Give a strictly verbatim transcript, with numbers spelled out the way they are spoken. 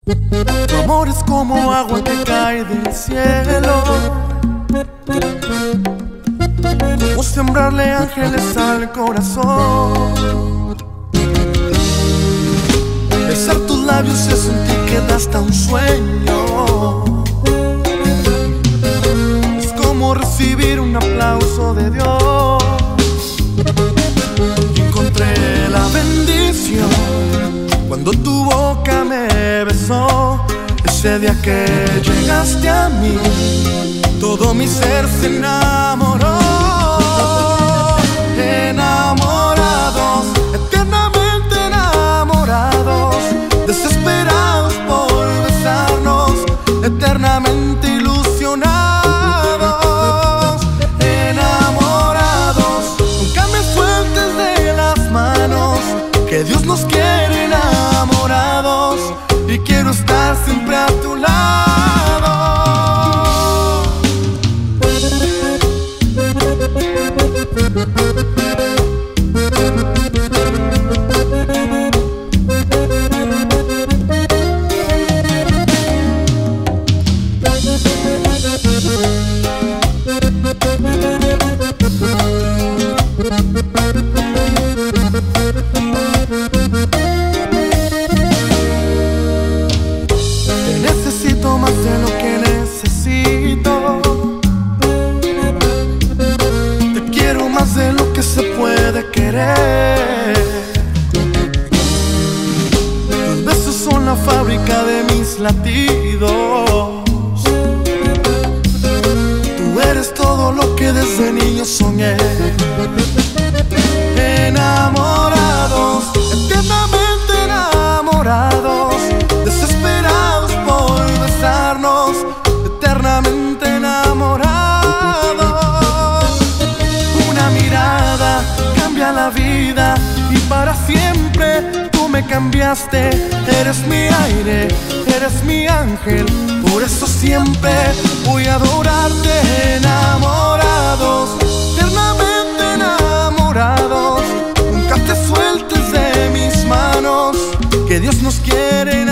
Tu amor es como agua que cae del cielo, como sembrarle ángeles al corazón. Besar tus labios es sentir que da hasta un sueño. Es como recibir un aplauso de Dios. Y encontré la bendición cuando tu boca me besó. Ese día que llegaste a mí, todo mi ser se enamoró. Enamorados, eternamente enamorados, desesperados por besarnos, eternamente ilusionados. Enamorados, nunca me sueltes de las manos, que Dios nos quiere enamorados y quiero estar siempre a tu lado. Te necesito más de lo que necesito. Te quiero más de lo que se puede querer. Tus besos son la fábrica de mis latidos. Tú eres todo lo que desde niño soñé. Enamorados, eternamente enamorados, desesperados por besarnos, eternamente enamorados. Una mirada cambia la vida y para siempre tú me cambiaste. Eres mi aire, eres mi ángel, por eso siempre voy a adorarte. Enamorados, eternamente enamorados, nunca te sueltes de mis manos, que Dios nos quiere enamorar.